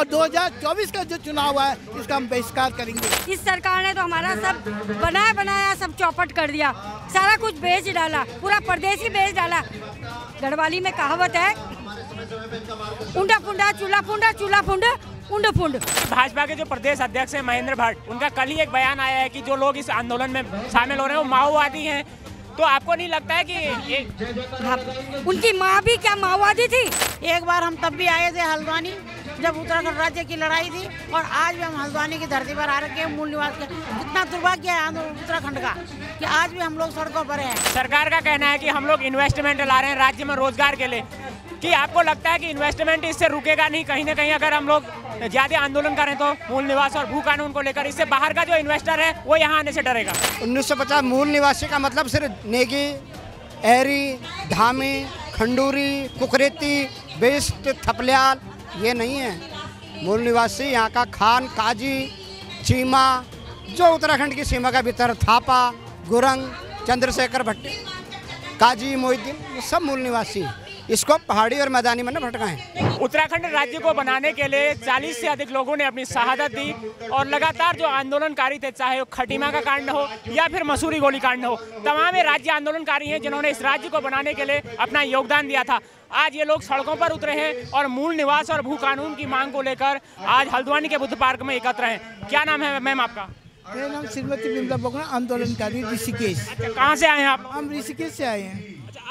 और 2024 का जो चुनाव है इसका हम बहिष्कार करेंगे। इस सरकार ने तो हमारा सब बनाया बनाया सब चौपट कर दिया, सारा कुछ बेच डाला, पूरा प्रदेश ही बेच डाला। गढ़वाली में कहावत है, उंडा फुंडा चूल्हा फुंडा, चूल्हा फुंड उंड फुंड। भाजपा के जो प्रदेश अध्यक्ष हैं महेंद्र भट्ट, उनका कल ही एक बयान आया है कि जो लोग इस आंदोलन में शामिल हो रहे हैं वो माओवादी हैं। तो आपको नहीं लगता है कि ये उनकी माँ भी क्या माओवादी थी? एक बार हम तब भी आए थे हल्द्वानी जब उत्तराखंड राज्य की लड़ाई थी, और आज भी हम हल्द्वानी की धरती पर आ रखे हैं मूल निवास के। कितना दुर्भाग्य है उत्तराखंड का कि आज भी हम लोग सड़कों पर हैं। सरकार का कहना है कि हम लोग इन्वेस्टमेंट ला रहे हैं राज्य में रोजगार के लिए, कि आपको लगता है कि इन्वेस्टमेंट इससे रुकेगा नहीं? कहीं ना कहीं अगर हम लोग ज्यादा आंदोलन करें तो मूल निवास और भू कानून को लेकर, इससे बाहर का जो इन्वेस्टर है वो यहाँ आने से डरेगा। 1950 मूल निवासी का मतलब सिर्फ नेगी, एरी, धामी, खंडूरी, कुकरेती, बेस्ट, थपलियाल ये नहीं है। मूल निवासी यहाँ का खान, काजी, चीमा, जो उत्तराखंड की सीमा का भीतर, थापा, गुरंग, चंद्रशेखर भट्टी, काजी, मोहिद्दीन, ये सब मूल निवासी हैं। इसको पहाड़ी और मैदानी में न भटकाएं। उत्तराखंड राज्य को बनाने के लिए 40 से अधिक लोगों ने अपनी शहादत दी, और लगातार जो आंदोलनकारी थे, चाहे वो खटीमा का कांड हो या फिर मसूरी गोली कांड हो, तमाम राज्य आंदोलनकारी हैं जिन्होंने इस राज्य को बनाने के लिए अपना योगदान दिया था। आज ये लोग सड़कों पर उतरे हैं और मूल निवास और भू कानून की मांग को लेकर आज हल्द्वानी के बुद्ध पार्क में एकत्र हैं। क्या नाम है मैम आपका? मेरा नाम श्रीमती बिमला बगुना, आंदोलनकारी ऋषिकेश। अच्छा, कहाँ से आए हैं आप? हम ऋषिकेश से आए हैं।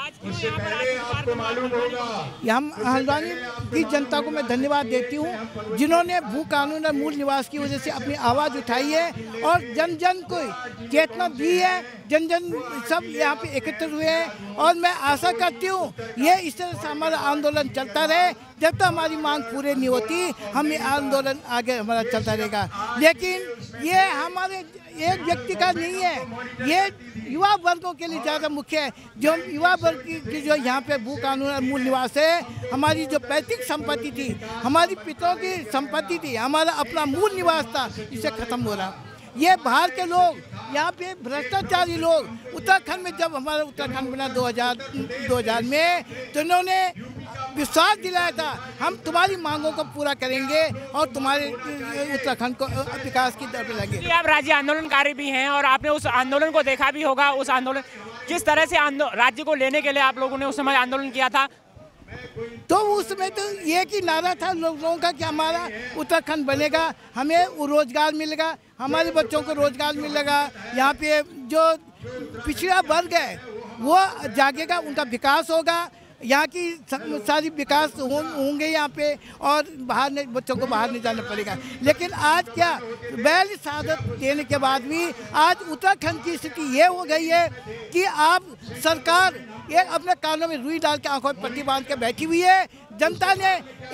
आज हम हल्द्वानी की जनता को मैं धन्यवाद देती हूँ जिन्होंने भू कानून और मूल निवास की वजह से अपनी आवाज़ उठाई है और जन जन को चेतना दी है। जन जन सब यहाँ पे एकत्र हुए हैं, और मैं आशा करती हूँ ये इस तरह से हमारा आंदोलन चलता रहे। जब तक हमारी मांग पूरी नहीं होती हम ये आंदोलन आगे हमारा चलता रहेगा। लेकिन ये हमारे एक व्यक्ति का नहीं है, ये युवा वर्गों के लिए ज़्यादा मुख्य है। जो युवा वर्ग की जो यहाँ पे भू कानून और मूल निवास है, हमारी जो पैतृक संपत्ति थी, हमारी पितरों की संपत्ति थी, हमारा अपना मूल निवास था, इसे ख़त्म हो रहा। ये बाहर के लोग, यहाँ पे भ्रष्टाचारी लोग, उत्तराखंड में जब हमारा उत्तराखंड बना 2000 में, तो इन्होंने विश्वास दिलाया था हम तुम्हारी मांगों को पूरा करेंगे और तुम्हारे उत्तराखंड को विकास की तरफ लगेंगे। आप राज्य आंदोलनकारी भी हैं और आपने उस आंदोलन को देखा भी होगा। उस आंदोलन किस तरह से राज्य को लेने के लिए आप लोगों ने उस समय आंदोलन किया था? तो उस समय तो एक ही नारा था लोगों का कि हमारा उत्तराखंड बनेगा, हमें रोजगार मिलेगा, हमारे बच्चों को रोजगार मिलेगा, यहाँ पे जो पिछड़ा वर्ग है वो जागेगा, उनका विकास होगा, यहाँ की सारी विकास होंगे यहाँ पे, और बच्चों को बाहर नहीं जाना पड़ेगा। लेकिन आज क्या बैल शहादत देने के बाद भी आज उत्तराखंड की स्थिति ये हो गई है कि आप सरकार ये अपने कानों में रुई डाल के आंखों में पट्टी बांध के बैठी हुई है। जनता ने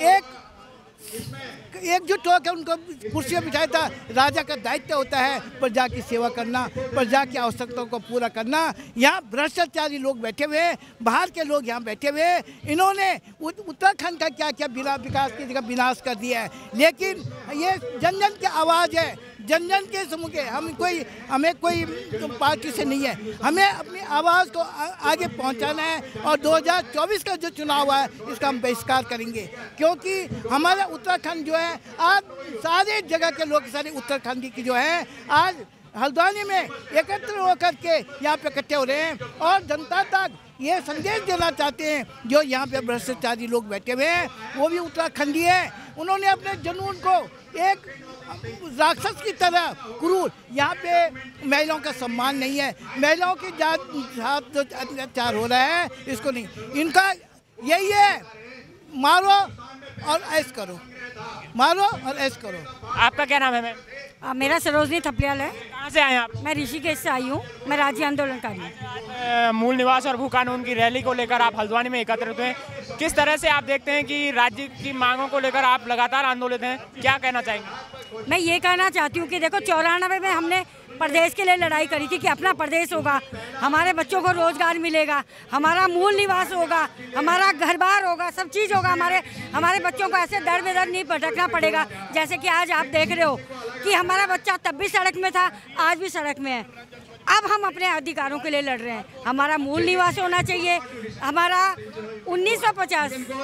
एकजुट होकर उनको कुर्सी में बिठाया था। राजा का दायित्व होता है प्रजा की सेवा करना, प्रजा की आवश्यकताओं को पूरा करना। यहाँ भ्रष्टाचारी लोग बैठे हुए हैं, बाहर के लोग यहाँ बैठे हुए हैं, इन्होंने उत्तराखंड का क्या क्या बिना विकास की जगह विनाश कर दिया है। लेकिन ये जन जन की आवाज़ है, जन जन के समूह के, हमें कोई पार्टी से नहीं है, हमें अपनी आवाज़ को आगे पहुंचाना है। और 2024 का जो चुनाव है इसका हम बहिष्कार करेंगे, क्योंकि हमारा उत्तराखंड जो है आज सारे जगह के लोग, सारे उत्तराखंड की जो है आज हल्द्वानी में एकत्र होकर के यहाँ पे इकट्ठे हो रहे हैं और जनता तक ये संदेश देना चाहते हैं। जो यहाँ पे भ्रष्टाचारी लोग बैठे हुए हैं वो भी उत्तराखंडी है, उन्होंने अपने जुनून को एक राक्षस की तरह क्रूर, यहाँ पे महिलाओं का सम्मान नहीं है, महिलाओं के साथ जो अत्याचार हो रहा है इसको नहीं, इनका यही है मारो और ऐश करो, मारो और ऐश करो। आपका क्या नाम है मैम? मेरा सरोजनी थपलियाल है। कहाँ से आए आप? मैं ऋषिकेश से आई हूँ, मैं राज्य आंदोलनकारी हूँ। मूल निवास और भू कानून की रैली को लेकर आप हल्द्वानी में एकत्रित हुए, किस तरह से आप देखते हैं कि राज्य की मांगों को लेकर आप लगातार आंदोलित हैं, क्या कहना चाहेंगे? मैं ये कहना चाहती हूँ कि देखो 94 में हमने प्रदेश के लिए लड़ाई करी थी कि अपना प्रदेश होगा, हमारे बच्चों को रोजगार मिलेगा, हमारा मूल निवास होगा, हमारा घर बार होगा, सब चीज़ होगा, हमारे बच्चों को ऐसे दर बेदर नहीं भटकना पड़ेगा। जैसे कि आज आप देख रहे हो कि हमारा बच्चा तब भी सड़क में था, आज भी सड़क में है। अब हम अपने अधिकारों के लिए लड़ रहे हैं। हमारा मूल निवास होना चाहिए। हमारा 1950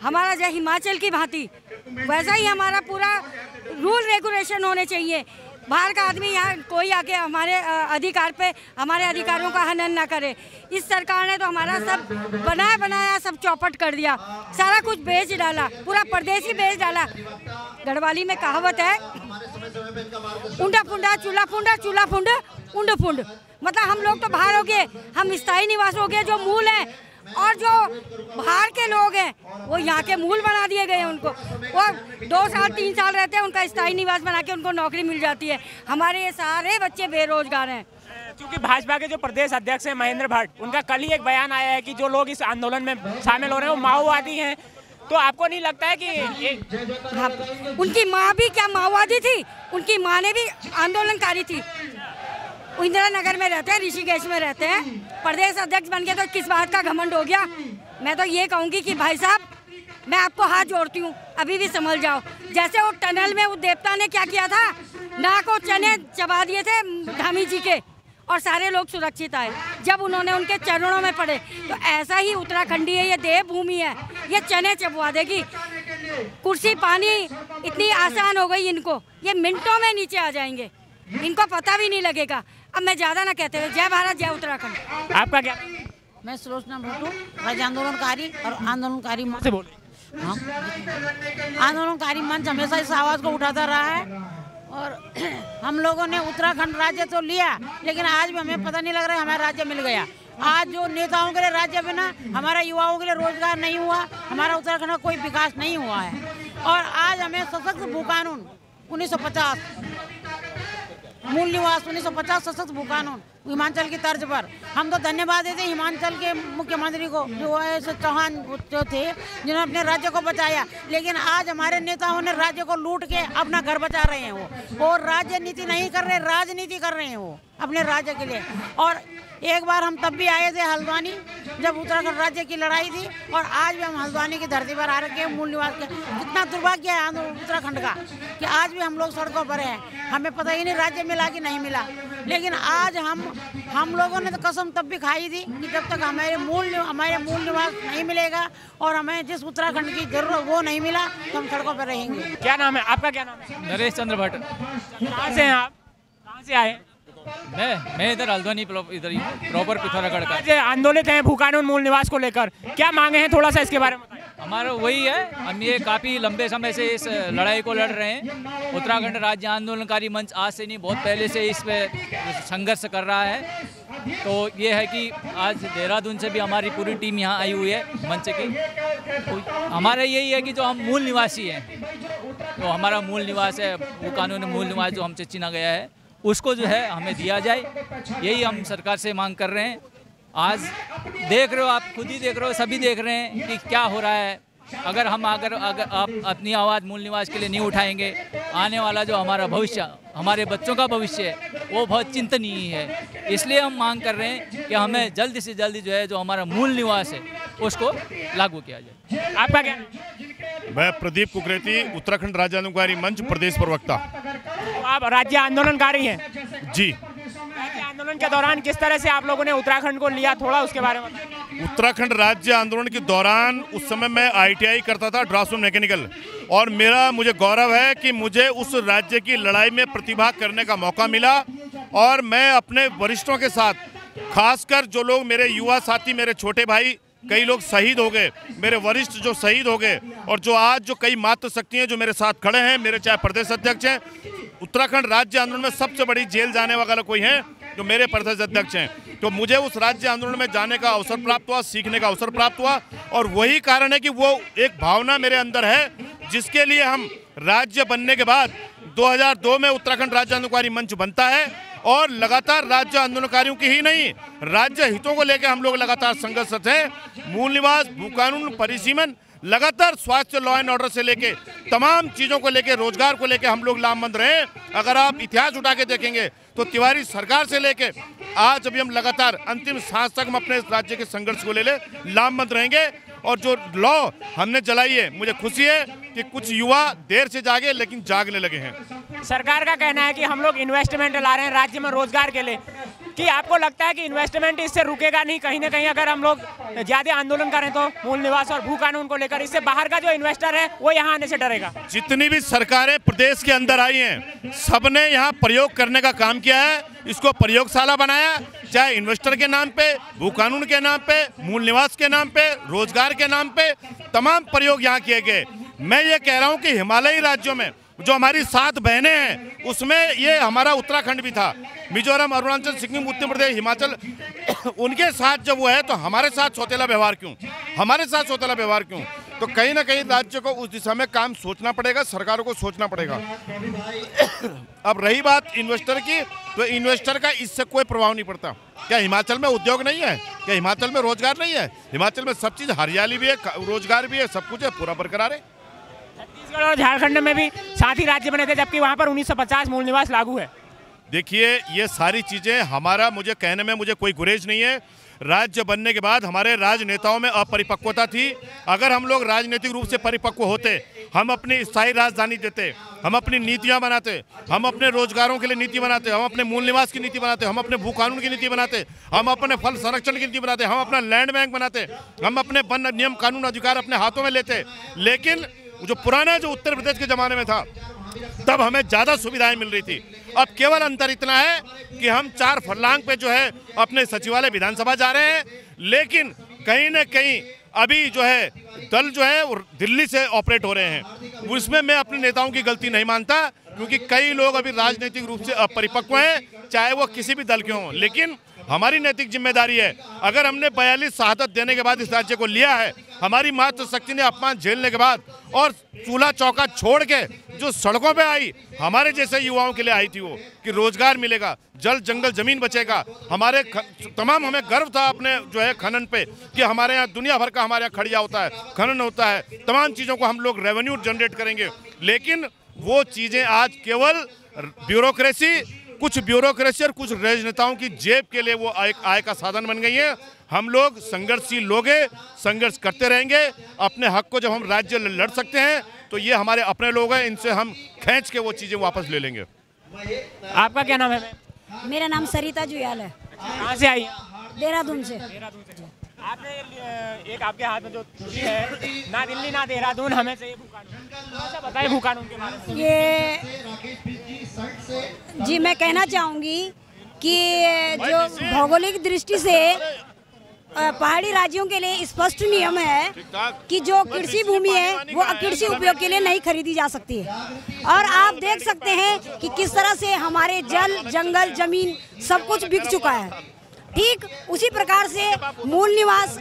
हमारा जैसे हिमाचल की भांति वैसा ही हमारा पूरा रूल रेगुलेशन होने चाहिए। बाहर का आदमी यहाँ कोई आके हमारे अधिकार पे हमारे अधिकारों का हनन ना करे। इस सरकार ने तो हमारा सब बनाया सब चौपट कर दिया, सारा कुछ बेच डाला, पूरा प्रदेश ही बेच डाला। गढ़वाली में कहावत है, उंडा फुंडा चूल्हा फुंडा चूल्हा फुंड उंड फुंड। मतलब हम लोग तो बाहर हो गए, हम स्थायी निवास हो गए जो मूल है, और जो बाहर के लोग हैं वो यहाँ के मूल बना दिए गए हैं। उनको वो 2 साल 3 साल रहते हैं, उनका स्थायी निवास बना के उनको नौकरी मिल जाती है। हमारे ये सारे बच्चे बेरोजगार हैं। क्योंकि भाजपा के जो प्रदेश अध्यक्ष हैं महेंद्र भट्ट, उनका कल ही एक बयान आया है कि जो लोग इस आंदोलन में शामिल हो रहे हैं वो माओवादी हैं। तो आपको नहीं लगता है कि हाँ, उनकी माँ भी क्या माओवादी थी? उनकी माँ ने भी आंदोलनकारी थी। इंदिरा नगर में रहते हैं, ऋषिकेश में रहते हैं, प्रदेश अध्यक्ष बन के तो किस बात का घमंड हो गया? मैं तो ये कहूँगी कि भाई साहब, मैं आपको हाथ जोड़ती हूँ, अभी भी संभल जाओ। जैसे वो टनल में वो देवता ने क्या किया था, नाक और चने चबा दिए थे धामी जी के, और सारे लोग सुरक्षित आए जब उन्होंने उनके चरणों में पड़े। तो ऐसा ही उत्तराखंडी है, ये देवभूमि है, ये चने चबवा देगी। कुर्सी पानी इतनी आसान हो गई इनको, ये मिनटों में नीचे आ जाएंगे, इनको पता भी नहीं लगेगा। अब मैं ज़्यादा ना कहते हुए, जय भारत जय उत्तराखंड। आपका क्या? मैं सुलोचना भट्टू, राज्य आंदोलनकारी और आंदोलनकारी मंच से बोल हाँ, आंदोलनकारी मंच हमेशा इस आवाज़ को उठाता रहा है। और हम लोगों ने उत्तराखंड राज्य तो लिया, लेकिन आज भी हमें पता नहीं लग रहा है हमारा राज्य मिल गया। आज जो नेताओं के लिए राज्य बना, हमारा युवाओं के लिए रोजगार नहीं हुआ, हमारा उत्तराखंड का कोई विकास नहीं हुआ है। और आज हमें सशक्त भू कानून 1950 मूल निवास 1950 सशक्त भू कानून हिमाचल की तर्ज पर, हम तो धन्यवाद देते हिमाचल के मुख्यमंत्री को, जो है चौहान जो थे, जिन्होंने अपने राज्य को बचाया। लेकिन आज हमारे नेताओं ने राज्य को लूट के अपना घर बचा रहे हैं वो, और राज्य नीति नहीं कर रहे, राजनीति कर रहे हैं वो अपने राज्य के लिए। और एक बार हम तब भी आए थे हल्द्वानी, जब उत्तराखंड राज्य की लड़ाई थी, और आज भी हम हल्द्वानी की धरती पर आ रखे हैं मूल निवास के। कितना दुर्भाग्य है उत्तराखंड का कि आज भी हम लोग सड़कों पर हैं, हमें पता ही नहीं राज्य मिला कि नहीं मिला। लेकिन आज हम लोगों ने तो कसम तब भी खाई थी कि जब तक हमारे मूल निवास नहीं मिलेगा और हमें जिस उत्तराखंड की जरूरत वो नहीं मिला, तो हम सड़कों पर रहेंगे। क्या नाम है आपका? क्या नाम है? नरेश चंद्र भट्ट। कहाँ से हैं आप? कहाँ से आए? मैं इधर हल्द्वानी इधर ही प्रॉपर पिथौरागढ़ का। आज आंदोलित हैं भू कानून मूल निवास को लेकर, क्या मांगे हैं, थोड़ा सा इसके बारे में बताइए। हमारा वही है, हम ये काफ़ी लंबे समय से इस लड़ाई को लड़ रहे हैं। उत्तराखंड राज्य आंदोलनकारी मंच आज से नहीं, बहुत पहले से इस पे संघर्ष कर रहा है। तो ये है कि आज देहरादून से भी हमारी पूरी टीम यहाँ आई हुई है मंच की। तो हमारा यही है कि जो हम मूल निवासी हैं, तो हमारा मूल निवास है, वो कानूनी मूल निवास जो हमसे छीना गया है, उसको जो है हमें दिया जाए, यही हम सरकार से मांग कर रहे हैं। आज देख रहे हो, आप खुद ही देख रहे हो, सभी देख रहे हैं कि क्या हो रहा है। अगर आप अपनी आवाज़ मूल निवास के लिए नहीं उठाएंगे, आने वाला जो हमारा भविष्य, हमारे बच्चों का भविष्य है, वो बहुत चिंतनीय है। इसलिए हम मांग कर रहे हैं कि हमें जल्दी से जल्दी जो है, जो हमारा मूल निवास है, उसको लागू किया जाए। आपका क्या? मैं प्रदीप कुकरेती, उत्तराखंड राज्य आंदोलनकारी मंच प्रदेश प्रवक्ता। तो आप राज्य आंदोलनकारी हैं? जी। राज्य आंदोलन के दौरान किस तरह से आप लोगों ने उत्तराखंड को लिया, थोड़ा उसके बारे में बताइए। उत्तराखंड राज्य आंदोलन के दौरान उस समय मैं ITI करता था, ड्राफ्ट्समैन मैकेनिकल, और मुझे गौरव है कि मुझे उस राज्य की लड़ाई में प्रतिभाग करने का मौका मिला। और मैं अपने वरिष्ठों के साथ, खासकर जो लोग मेरे युवा साथी, मेरे छोटे भाई, कई लोग शहीद हो गए, मेरे वरिष्ठ जो शहीद हो गए, और जो आज जो कई मातृशक्तियाँ जो मेरे साथ खड़े हैं, मेरे चाहे प्रदेश अध्यक्ष हैं, उत्तराखंड राज्य आंदोलन में सबसे बड़ी जेल जाने वाला कोई है जो मेरे प्रदेश अध्यक्ष हैं। तो मुझे उस राज्य आंदोलन में जाने का अवसर प्राप्त हुआ, सीखने का अवसर प्राप्त हुआ, और वही कारण है कि वो एक भावना मेरे अंदर है, जिसके लिए हम राज्य बनने के बाद 2002 में उत्तराखंड राज्य आंदोलनकारी मंच बनता है। और लगातार राज्य आंदोलनकारियों की ही नहीं, राज्य हितों को लेकर हम लोग लगातार संघर्षरत हैं। मूल निवास, भू कानून, परिसीमन, लगातार स्वास्थ्य, लॉ एंड ऑर्डर से लेके तमाम चीज़ों को लेके, रोजगार को लेके हम लोग लामबंद रहे। अगर आप इतिहास उठा के देखेंगे तो तिवारी सरकार से लेके आज अभी हम लगातार अंतिम सांस तक हम अपने राज्य के संघर्ष को ले लामबंद रहेंगे। और जो लॉ हमने जलाई है, मुझे खुशी है कि कुछ युवा देर से जागे लेकिन जागने लगे हैं। सरकार का कहना है कि हम लोग इन्वेस्टमेंट ला रहे हैं राज्य में रोजगार के लिए। कि आपको लगता है कि इन्वेस्टमेंट इससे रुकेगा नहीं? कहीं ना कहीं अगर हम लोग ज़्यादा आंदोलन करें तो मूल निवास और भू कानून को लेकर, इससे बाहर का जो इन्वेस्टर है वो यहाँ आने से डरेगा? जितनी भी सरकारें प्रदेश के अंदर आई हैं, सबने यहाँ प्रयोग करने का काम किया है, इसको प्रयोगशाला बनाया, चाहे इन्वेस्टर के नाम पे, भू कानून के नाम पे, मूल निवास के नाम पे, रोजगार के नाम पे, तमाम प्रयोग यहाँ किए गए। मैं ये कह रहा हूँ कि हिमालयी राज्यों में जो हमारी 7 बहनें हैं, उसमें ये हमारा उत्तराखंड भी था, मिजोरम, अरुणाचल, सिक्किम, उत्तर प्रदेश, हिमाचल, उनके साथ जब वो है तो हमारे साथ सौतेला व्यवहार क्यों? हमारे साथ सौतेला व्यवहार क्यों? तो कहीं ना कहीं राज्य को उस दिशा में काम सोचना पड़ेगा, सरकारों को सोचना पड़ेगा। अब रही बात इन्वेस्टर की, तो इन्वेस्टर का इससे कोई प्रभाव नहीं पड़ता। क्या हिमाचल में उद्योग नहीं है? क्या हिमाचल में रोजगार नहीं है? हिमाचल में सब चीज़, हरियाली भी है, रोजगार भी है, सब कुछ है, पूरा बरकरार है। छत्तीसगढ़ और झारखंड में भी साथ ही राज्य बने थे, जबकि वहाँ पर 1950 मूल निवास लागू है। देखिए, ये सारी चीज़ें हमारा, मुझे कहने में मुझे कोई गुरेज नहीं है। राज्य बनने के बाद हमारे राजनेताओं में अपरिपक्वता थी। अगर हम लोग राजनीतिक रूप से परिपक्व होते, हम अपनी स्थायी राजधानी देते, हम अपनी नीतियां बनाते, हम अपने रोजगारों के लिए नीति बनाते, हम अपने मूल निवास की नीति बनाते, हम अपने भू कानून की नीति बनाते, हम अपने फल संरक्षण की नीति बनाते, हम अपना लैंड बैंक बनाते, हम अपने वन नियम कानून अधिकार अपने हाथों में लेते। लेकिन जो पुराना जो उत्तर प्रदेश के ज़माने में था, तब हमें ज़्यादा सुविधाएं मिल रही थी। अब केवल अंतर इतना है कि हम 4 फरलांग पे जो है अपने सचिवालय विधानसभा जा रहे हैं, लेकिन कहीं न कहीं अभी जो है दल जो है वो दिल्ली से ऑपरेट हो रहे हैं। उसमें मैं अपने नेताओं की गलती नहीं मानता, क्योंकि कई लोग अभी राजनीतिक रूप से अपरिपक्व हैं, चाहे वो किसी भी दल के हों। लेकिन हमारी नैतिक जिम्मेदारी है, अगर हमने 42 शहादत देने के बाद इस राज्य को लिया है, हमारी मातृशक्ति ने अपमान झेलने के बाद और चूल्हा चौका छोड़ के जो सड़कों पे आई, हमारे जैसे युवाओं के लिए आई थी वो, कि रोजगार मिलेगा, जल जंगल जमीन बचेगा। हमारे तमाम, हमें गर्व था अपने जो है खनन पे, कि हमारे यहाँ दुनिया भर का हमारे यहाँ खड़िया होता है, खनन होता है, तमाम चीज़ों को हम लोग रेवेन्यू जनरेट करेंगे। लेकिन वो चीज़ें आज केवल ब्यूरोक्रेसी, कुछ ब्यूरोक्रेसी और कुछ राजनेताओं की जेब के लिए वो एक आय का साधन बन गई है। हम लोग संघर्षशील लोग हैं, संघर्ष करते रहेंगे। अपने हक को जब हम राज्य लड़ सकते हैं तो ये हमारे अपने लोग हैं, इनसे हम खींच के वो चीज़ें वापस ले लेंगे। आपका क्या नाम है? मेरा नाम सरिता जुयाल है। कहाँ से आई? देहरादून से। आपने एक आपके हाथ में जो है, ना दिल्ली ना देहरादून, हमें चाहिए भू कानून, थोड़ा सा बताइए भू कानून के बारे में। ये जी मैं कहना चाहूँगी कि जो भौगोलिक दृष्टि से पहाड़ी राज्यों के लिए स्पष्ट नियम है कि जो कृषि भूमि है वो कृषि उपयोग के लिए नहीं खरीदी जा सकती है। और आप देख सकते हैं कि किस तरह से हमारे जल जंगल जमीन सब कुछ बिक चुका है। ठीक उसी प्रकार से मूल निवास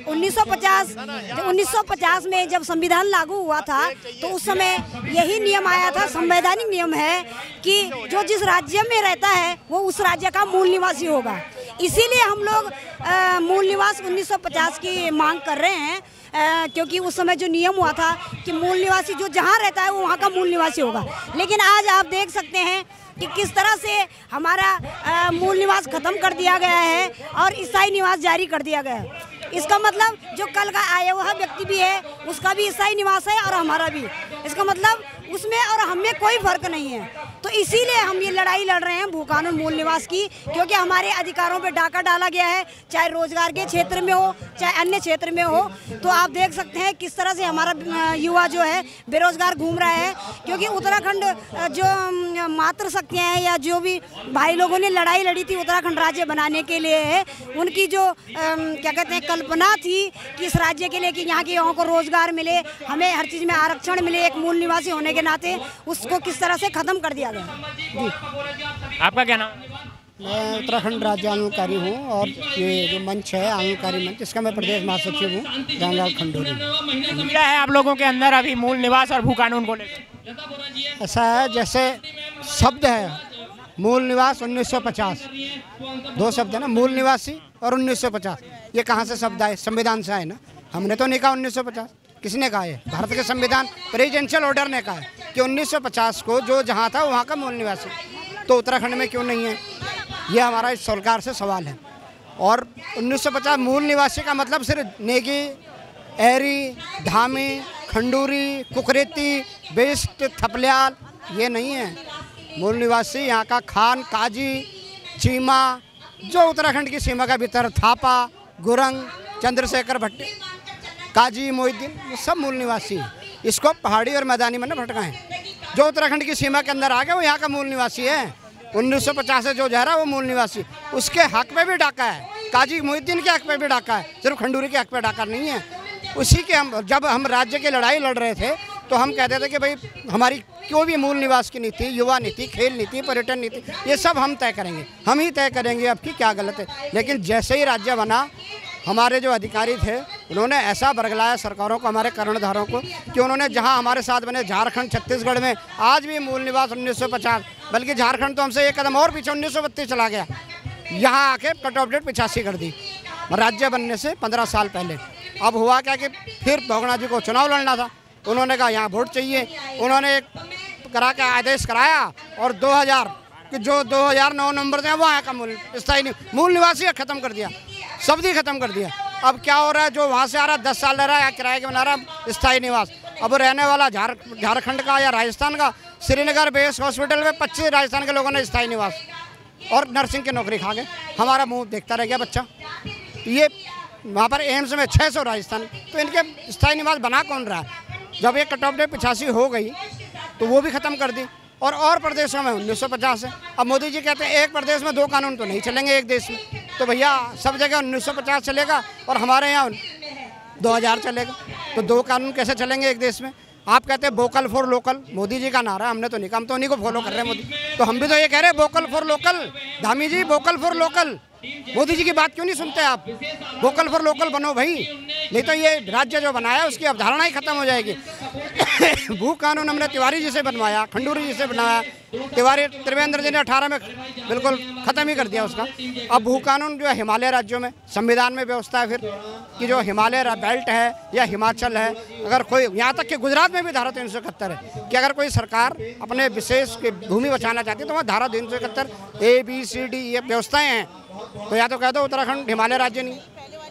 1950 में जब संविधान लागू हुआ था तो उस समय यही नियम आया था, संवैधानिक नियम है कि जो जिस राज्य में रहता है वो उस राज्य का मूल निवासी होगा। इसीलिए हम लोग मूल निवास 1950 की मांग कर रहे हैं, क्योंकि उस समय जो नियम हुआ था कि मूल निवासी जो जहाँ रहता है वो वहाँ का मूल निवासी होगा। लेकिन आज आप देख सकते हैं कि किस तरह से हमारा मूल निवास खत्म कर दिया गया है और स्थायी निवास जारी कर दिया गया है। इसका मतलब जो कल का आया हुआ व्यक्ति भी है उसका भी स्थायी निवास है और हमारा भी। इसका मतलब उसमें और हमें कोई फर्क नहीं है। तो इसीलिए हम ये लड़ाई लड़ रहे हैं भू कानून मूल निवास की, क्योंकि हमारे अधिकारों पे डाका डाला गया है, चाहे रोजगार के क्षेत्र में हो चाहे अन्य क्षेत्र में हो। तो आप देख सकते हैं किस तरह से हमारा युवा जो है बेरोजगार घूम रहा है, क्योंकि उत्तराखंड जो मातृशक्तियाँ हैं या जो भी भाई लोगों ने लड़ाई लड़ी थी उत्तराखंड राज्य बनाने के लिए, उनकी जो क्या कहते हैं कल्पना थी कि इस राज्य के लिए कि यहाँ के युवाओं को रोजगार मिले, हमें हर चीज़ में आरक्षण मिले एक मूल निवासी होने के नाते, उसको किस तरह से खत्म कर दिया गया। जी आपका क्या नाम? मैं उत्तराखंड राज्य आंदोलनकारी हूँ और ये जो मंच है आंदोलनकारी मंच, इसका मैं प्रदेश महासचिव हूँ, रामलाल खंडूरी। क्या है आप लोगों के अंदर अभी मूल निवास और भू कानून को लेकर? ऐसा है जैसे शब्द है मूल निवास 1950, 2 शब्द है ना, मूल निवासी और 1950। ये कहाँ से शब्द आए? संविधान से आए ना। हमने तो नहीं कहा 1950, किसने कहा है? भारत के संविधान प्रेसिडेंशियल ऑर्डर ने कहा है कि 1950 को जो जहाँ था वहाँ का मूल निवासी। तो उत्तराखंड में क्यों नहीं है? ये हमारा इस सरकार से सवाल है। और 1950 मूल निवासी का मतलब सिर्फ नेगी, एरी, धामी, खंडूरी, कुकरेती, बेस्ट, थपलियाल ये नहीं है। मूल निवासी यहाँ का खान, काजी, चीमा, जो उत्तराखंड की सीमा के भीतर थापा, गुरंग, चंद्रशेखर भट्टी, काजी मोहिद्दीन, ये सब मूल निवासी हैं। इसको पहाड़ी और मैदानी में न भटकाएं। जो उत्तराखंड की सीमा के अंदर आ गया वो यहाँ का मूल निवासी है। 1950 से जो जा रहा है वो मूल निवासी, उसके हक में भी डाका है, काजी मोहिद्दीन के हक में भी डाका है, सिर्फ खंडूरी के हक में डाका नहीं है। उसी के हम जब हम राज्य की लड़ाई लड़ रहे थे तो हम कहते थे कि भाई हमारी क्यों भी मूल निवास की नीति, युवा नीति, खेल नीति, पर्यटन नीति, ये सब हम तय करेंगे, हम ही तय करेंगे अब की क्या गलत है। लेकिन जैसे ही राज्य बना, हमारे जो अधिकारी थे उन्होंने ऐसा बरगलाया सरकारों को, हमारे कर्णधारों को, कि उन्होंने जहां हमारे साथ बने झारखंड, छत्तीसगढ़ में आज भी मूल निवास 1950, बल्कि झारखंड तो हमसे एक कदम और पीछे 1932 चला गया, यहाँ आके कट ऑफ डेट 85 कर दी राज्य बनने से 15 साल पहले। अब हुआ क्या कि फिर भोगना जी को चुनाव लड़ना था, उन्होंने कहा यहाँ वोट चाहिए, उन्होंने एक करा के आदेश कराया और 2000 कि जो 2009 नंबर थे वहाँ का मूल निवासी ख़त्म कर दिया, सब्जी ख़त्म कर दिया। अब क्या हो रहा है, जो वहाँ से आ रहा है 10 साल रह रहा है, किराए के बना रहा है स्थायी निवास, अब रहने वाला झारखंड का या राजस्थान का, श्रीनगर बेस हॉस्पिटल में 25 राजस्थान के लोगों ने स्थायी निवास और नर्सिंग की नौकरी खा गए, हमारा मुंह देखता रह गया बच्चा। ये वहाँ पर एम्स में 600 राजस्थान, तो इनके स्थायी निवास बना कौन रहा है। जब ये कट ऑफ डेट 85 हो गई तो वो भी ख़त्म कर दी, और प्रदेशों में 1950 है। अब मोदी जी कहते हैं एक प्रदेश में 2 कानून तो नहीं चलेंगे एक देश में, तो भैया सब जगह 1950 चलेगा और हमारे यहाँ 2000 चलेगा, तो 2 कानून कैसे चलेंगे एक देश में। आप कहते हैं vocal for local, Modi ji का नारा, हमने तो नहीं कहा, हम तो उन्हीं को फॉलो कर रहे हैं मोदी, तो हम भी तो ये कह रहे हैं vocal for local. Dhami ji vocal for local, Modi ji की बात क्यों नहीं सुनते आप, वोकल फॉर लोकल बनो भाई, नहीं तो ये राज्य जो बनाया उसकी अवधारणा ही खत्म हो जाएगी। भू कानून हमने तिवारी जी से बनवाया, खंडूरी जी से बनाया, तिवारी त्रिवेंद्र जी ने 18 में बिल्कुल ख़त्म ही कर दिया उसका। अब भू कानून जो है हिमालय राज्यों में, संविधान में व्यवस्था है फिर कि जो हिमालय बेल्ट है या हिमाचल है, अगर कोई, यहाँ तक कि गुजरात में भी धारा 371 है कि अगर कोई सरकार अपने विशेष भूमि बचाना चाहती है तो वहाँ धारा 371 ABCD ये व्यवस्थाएँ हैं। तो या तो कह दो उत्तराखंड हिमालय राज्य नहीं,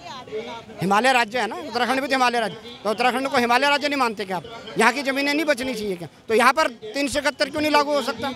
हिमालय राज्य है ना, उत्तराखंड भी तो हिमालय राज्य, तो उत्तराखंड को हिमालय राज्य नहीं मानते क्या आप, यहाँ की ज़मीनें नहीं बचनी चाहिए क्या, तो यहाँ पर 371 क्यों नहीं लागू हो सकता।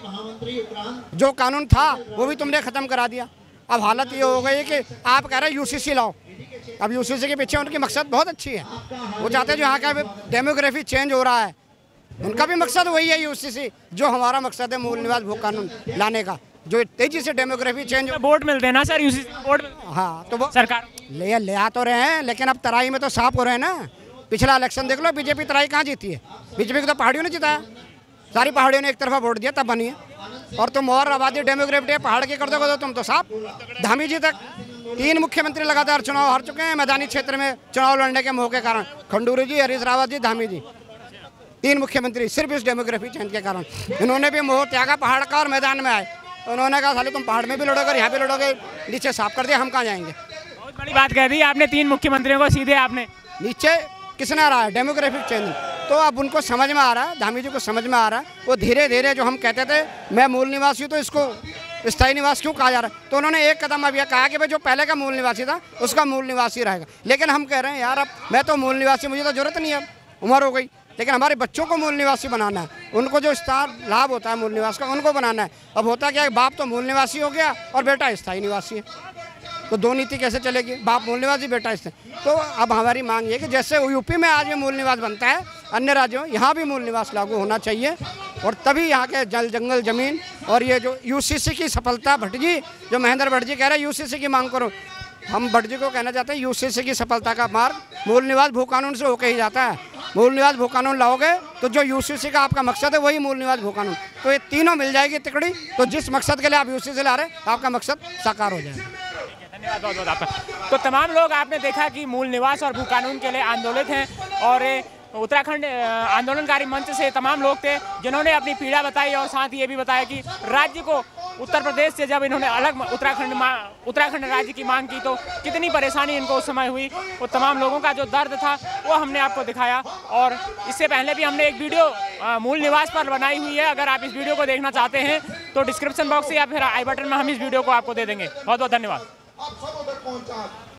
जो कानून था वो भी तुमने ख़त्म करा दिया। अब हालत ये हो गई कि आप कह रहे हैं UCC लाओ, अब UCC के पीछे उनकी मकसद बहुत अच्छी है, वो चाहते हैं जो यहाँ का डेमोग्राफी चेंज हो रहा है, उनका भी मकसद वही है UCC, जो हमारा मकसद है मूल निवास भू कानून लाने का, जो तेजी से डेमोग्राफी चेंज। वोट मिलते हैं ना सर UCC वोट, हाँ तो वो सरकार ले आ तो रहे हैं, लेकिन अब तराई में तो साफ हो रहे हैं ना। पिछला इलेक्शन देख लो, बीजेपी तराई कहाँ जीती है, बीजेपी को तो पहाड़ियों ने जिताया, सारी पहाड़ियों ने एक तरफा वोट दिया तब बनी है, और तुम और आबादी डेमोग्राफी पहाड़ की कर दोगे तो तुम तो साफ। धामी जी तक 3 मुख्यमंत्री लगातार चुनाव हार चुके हैं मैदानी क्षेत्र में चुनाव लड़ने के मोह के कारण, खंडूरी जी, हरीश रावत जी, धामी जी, 3 मुख्यमंत्री सिर्फ इस डेमोग्राफी चेंज के कारण। इन्होंने भी मोह त्यागा पहाड़ का और मैदान में आए, उन्होंने कहा साले तुम पहाड़ में भी लड़ोगे, यहाँ भी लड़ोगे, नीचे साफ कर दिया, हम कहाँ जाएंगे। बहुत बड़ी बात कह दी आपने, 3 मुख्यमंत्रियों को सीधे आपने नीचे किसने आ रहा है डेमोग्राफिक चेंज, तो अब उनको समझ में आ रहा है, धामी जी को समझ में आ रहा है, वो धीरे धीरे जो हम कहते थे मैं मूल निवासी हूँ तो इसको स्थायी निवास क्यों कहा जा रहा है, तो उन्होंने एक कदम अब यह कहा कि भाई जो पहले का मूल निवासी था उसका मूल निवासी रहेगा। लेकिन हम कह रहे हैं यार अब मैं तो मूल निवासी, मुझे तो जरूरत नहीं है, अब उम्र हो गई, लेकिन हमारे बच्चों को मूल निवासी बनाना है, उनको जो स्थान लाभ होता है मूल निवास का उनको बनाना है। अब होता क्या है, बाप तो मूल निवासी हो गया और बेटा स्थायी निवासी है, तो 2 नीति कैसे चलेगी, बाप मूल निवासी बेटा स्थायी। तो अब हमारी मांग ये कि जैसे यूपी में आज भी मूल निवास बनता है, अन्य राज्यों यहाँ भी मूल निवास लागू होना चाहिए, और तभी यहाँ के जल जंगल ज़मीन और ये जो UCC की सफलता, भट्ट जी जो महेंद्र भट्ट जी कह रहे हैं UCC की मांग करो, हम भट्ट जी को कहना चाहते हैं UCC की सफलता का मार्ग मूल निवास भू कानून से होकर ही जाता है। मूल निवास भू कानून लाओगे तो जो UCC का आपका मकसद है वही मूल निवास भू कानून, तो ये तीनों मिल जाएगी तिकड़ी, तो जिस मकसद के लिए आप UCC ला रहे हैं आपका मकसद साकार हो जाएगा। धन्यवाद बहुत बहुत आपका। तो तमाम लोग आपने देखा कि मूल निवास और भू कानून के लिए आंदोलित हैं, और उत्तराखंड आंदोलनकारी मंच से तमाम लोग थे जिन्होंने अपनी पीड़ा बताई, और साथ ही ये भी बताया कि राज्य को उत्तर प्रदेश से जब इन्होंने अलग उत्तराखंड राज्य की मांग की तो कितनी परेशानी इनको उस समय हुई, वो तमाम लोगों का जो दर्द था वो हमने आपको दिखाया। और इससे पहले भी हमने एक वीडियो मूल निवास पर बनाई हुई है, अगर आप इस वीडियो को देखना चाहते हैं तो डिस्क्रिप्शन बॉक्स या फिर आई बटन में हम इस वीडियो को आपको दे देंगे। बहुत बहुत धन्यवाद।